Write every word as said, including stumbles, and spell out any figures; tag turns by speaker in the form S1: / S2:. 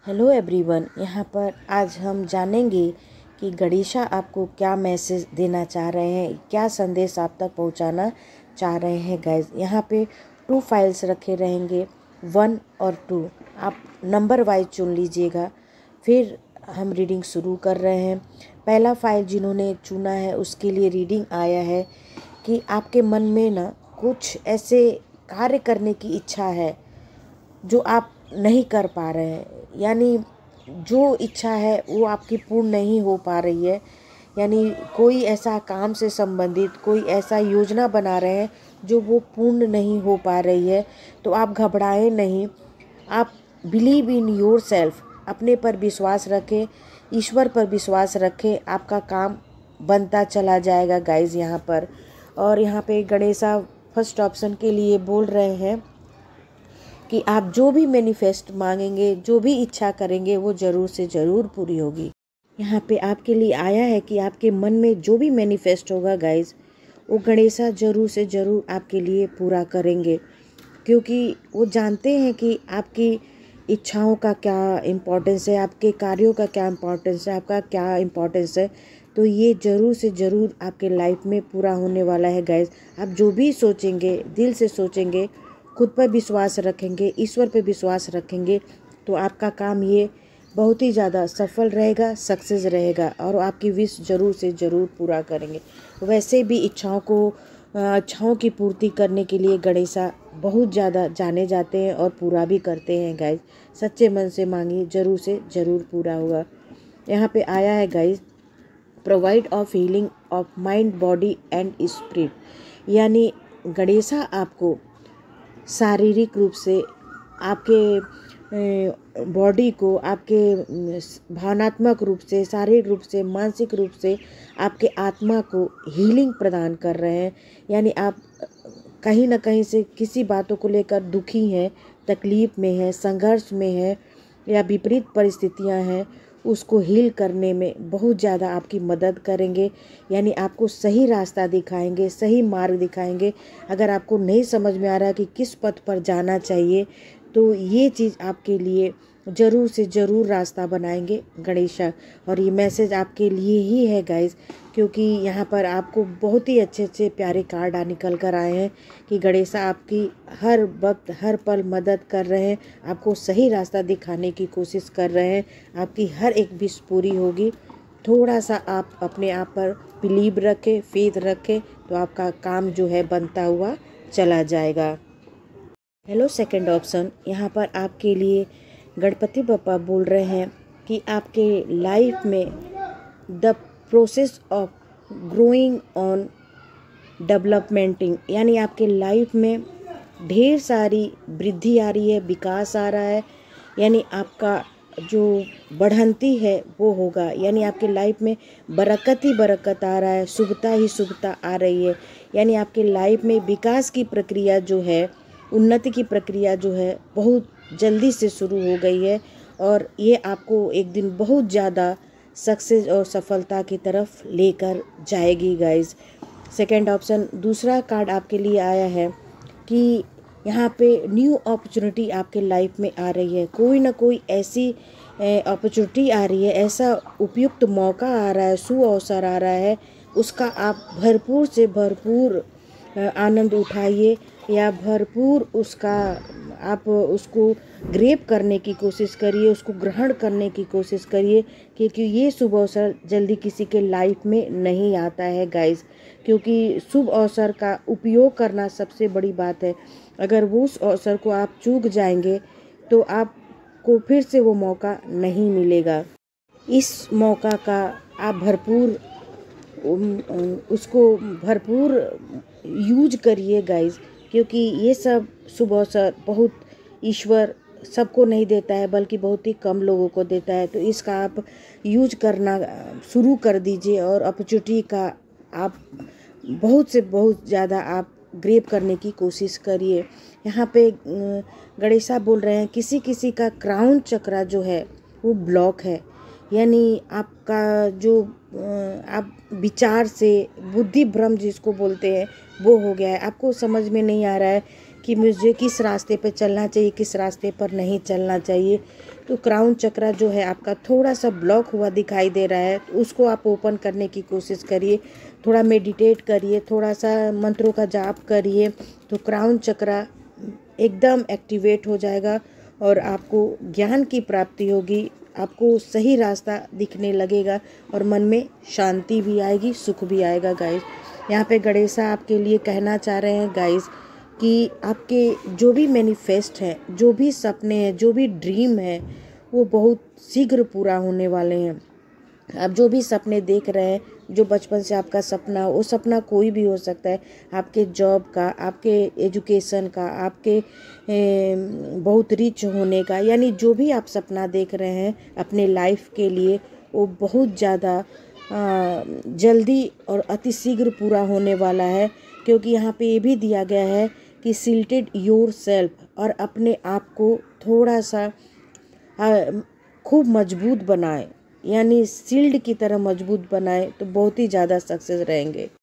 S1: Hello everyone, यहाँ पर आज हम जानेंगे कि गणेशा आपको क्या मैसेज देना चाह रहे हैं, क्या संदेश आप तक पहुँचाना चाह रहे हैं। गाइस यहाँ पे टू फाइल्स रखे रहेंगे, वन और टू। आप नंबर वाइज चुन लीजिएगा। फिर हम रीडिंग शुरू कर रहे हैं। पहला फाइल जिन्होंने चुना है उसके लिए रीडिंग आया है कि आपके मन में ना कुछ ऐसे कार्य करने की इच्छा है जो आप नहीं कर पा रहे हैं, यानी जो इच्छा है वो आपकी पूर्ण नहीं हो पा रही है। यानी कोई ऐसा काम से संबंधित कोई ऐसा योजना बना रहे हैं जो वो पूर्ण नहीं हो पा रही है। तो आप घबराएं नहीं, आप बिलीव इन योर सेल्फ, अपने पर विश्वास रखें, ईश्वर पर विश्वास रखें, आपका काम बनता चला जाएगा गाइज यहाँ पर। और यहाँ पे गणेशा फर्स्ट ऑप्शन के लिए बोल रहे हैं कि आप जो भी मैनिफेस्ट मांगेंगे, जो भी इच्छा करेंगे वो ज़रूर से ज़रूर पूरी होगी। यहाँ पे आपके लिए आया है कि आपके मन में जो भी मैनिफेस्ट होगा गाइज, वो गणेशा ज़रूर से ज़रूर आपके लिए पूरा करेंगे, क्योंकि वो जानते हैं कि आपकी इच्छाओं का क्या इम्पोर्टेंस है, आपके कार्यों का क्या इम्पोर्टेंस है, आपका क्या इम्पोर्टेंस है। तो ये ज़रूर से ज़रूर आपके लाइफ में पूरा होने वाला है गाइज। आप जो भी सोचेंगे, दिल से सोचेंगे, खुद पर विश्वास रखेंगे, ईश्वर पर विश्वास रखेंगे, तो आपका काम ये बहुत ही ज़्यादा सफल रहेगा, सक्सेस रहेगा और आपकी विश ज़रूर से ज़रूर पूरा करेंगे। वैसे भी इच्छाओं को इच्छाओं की पूर्ति करने के लिए गणेशा बहुत ज़्यादा जाने जाते हैं और पूरा भी करते हैं गाइज। सच्चे मन से मांगिए, ज़रूर से ज़रूर पूरा होगा। यहाँ पे आया है guys, provide of healing of mind, body and spirit. यानी गणेशा आपको शारीरिक रूप से आपके बॉडी को, आपके भावनात्मक रूप से, शारीरिक रूप से, मानसिक रूप से आपके आत्मा को हीलिंग प्रदान कर रहे हैं। यानी आप कहीं ना कहीं से किसी बातों को लेकर दुखी हैं, तकलीफ़ में हैं, संघर्ष में हैं या विपरीत परिस्थितियां हैं, उसको हील करने में बहुत ज़्यादा आपकी मदद करेंगे। यानी आपको सही रास्ता दिखाएंगे, सही मार्ग दिखाएंगे। अगर आपको नहीं समझ में आ रहा है कि किस पथ पर जाना चाहिए, तो ये चीज़ आपके लिए ज़रूर से ज़रूर रास्ता बनाएंगे गणेशा। और ये मैसेज आपके लिए ही है गाइज, क्योंकि यहाँ पर आपको बहुत ही अच्छे अच्छे प्यारे कार्ड निकल कर आए हैं कि गणेशा आपकी हर वक्त हर पल मदद कर रहे हैं, आपको सही रास्ता दिखाने की कोशिश कर रहे हैं। आपकी हर एक विश पूरी होगी। थोड़ा सा आप अपने आप पर बिलीव रखें, फेथ रखें, तो आपका काम जो है बनता हुआ चला जाएगा। हेलो सेकंड ऑप्शन, यहाँ पर आपके लिए गणपति बप्पा बोल रहे हैं कि आपके लाइफ में the process of growing on developmenting, यानी आपके लाइफ में ढेर सारी वृद्धि आ रही है, विकास आ रहा है। यानी आपका जो बढ़ंती है वो होगा। यानी आपके लाइफ में बरकत ही बरकत आ रहा है, शुभता ही शुभता आ रही है। यानी आपके लाइफ में विकास की प्रक्रिया जो है, उन्नति की प्रक्रिया जो है, बहुत जल्दी से शुरू हो गई है और ये आपको एक दिन बहुत ज़्यादा सक्सेस और सफलता की तरफ लेकर जाएगी गाइज। सेकंड ऑप्शन, दूसरा कार्ड आपके लिए आया है कि यहाँ पे न्यू अपॉर्चुनिटी आपके लाइफ में आ रही है। कोई ना कोई ऐसी अपॉर्चुनिटी आ रही है, ऐसा उपयुक्त मौका आ रहा है, सु अवसर आ रहा है, उसका आप भरपूर से भरपूर आनंद उठाइए या भरपूर उसका आप उसको ग्रैब करने की कोशिश करिए, उसको ग्रहण करने की कोशिश करिए, क्योंकि ये शुभ अवसर जल्दी किसी के लाइफ में नहीं आता है गाइज। क्योंकि शुभ अवसर का उपयोग करना सबसे बड़ी बात है। अगर वो उस अवसर को आप चूक जाएंगे तो आपको फिर से वो मौका नहीं मिलेगा। इस मौका का आप भरपूर उसको भरपूर यूज करिए गाइज, क्योंकि ये सब शुभ अवसर बहुत ईश्वर सबको नहीं देता है, बल्कि बहुत ही कम लोगों को देता है। तो इसका आप यूज करना शुरू कर दीजिए और अपॉर्चुनिटी का आप बहुत से बहुत ज़्यादा आप ग्रैब करने की कोशिश करिए। यहाँ पे गणेशा बोल रहे हैं किसी किसी का क्राउन चक्रा जो है वो ब्लॉक है। यानी आपका जो आप विचार से बुद्धि भ्रम जिसको बोलते हैं वो हो गया है। आपको समझ में नहीं आ रहा है कि मुझे किस रास्ते पे चलना चाहिए, किस रास्ते पर नहीं चलना चाहिए। तो क्राउन चक्रा जो है आपका थोड़ा सा ब्लॉक हुआ दिखाई दे रहा है, तो उसको आप ओपन करने की कोशिश करिए। थोड़ा मेडिटेट करिए, थोड़ा सा मंत्रों का जाप करिए, तो क्राउन चक्रा एकदम एक्टिवेट हो जाएगा और आपको ज्ञान की प्राप्ति होगी, आपको सही रास्ता दिखने लगेगा और मन में शांति भी आएगी, सुख भी आएगा गाइस। यहाँ पे गणेशा आपके लिए कहना चाह रहे हैं गाइस कि आपके जो भी मैनिफेस्ट हैं, जो भी सपने हैं, जो भी ड्रीम है, वो बहुत शीघ्र पूरा होने वाले हैं। आप जो भी सपने देख रहे हैं, जो बचपन से आपका सपना, वो सपना कोई भी हो सकता है, आपके जॉब का, आपके एजुकेशन का, आपके ए, बहुत रिच होने का, यानी जो भी आप सपना देख रहे हैं अपने लाइफ के लिए, वो बहुत ज़्यादा जल्दी और अतिशीघ्र पूरा होने वाला है। क्योंकि यहाँ पे ये भी दिया गया है कि सिल्टेड योर सेल्फ, और अपने आप को थोड़ा सा खूब मजबूत बनाए, यानी सील्ड की तरह मजबूत बनाए, तो बहुत ही ज़्यादा सक्सेस रहेंगे।